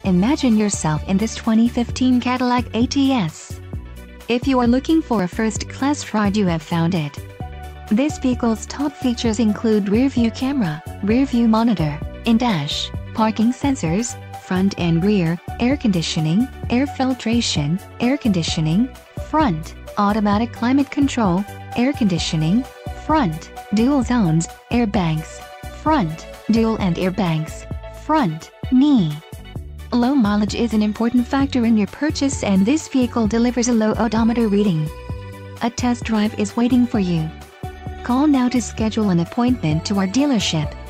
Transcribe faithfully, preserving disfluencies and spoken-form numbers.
Imagine yourself in this twenty fifteen Cadillac A T S. If you are looking for a first-class ride, you have found it. This vehicle's top features include rear-view camera, rear-view monitor, in-dash, parking sensors, front and rear, air conditioning, air filtration, air conditioning, front, automatic climate control, air conditioning, front, dual zones, airbags, front, dual and airbags, front, knee. Low mileage is an important factor in your purchase, and this vehicle delivers a low odometer reading. A test drive is waiting for you. Call now to schedule an appointment to our dealership.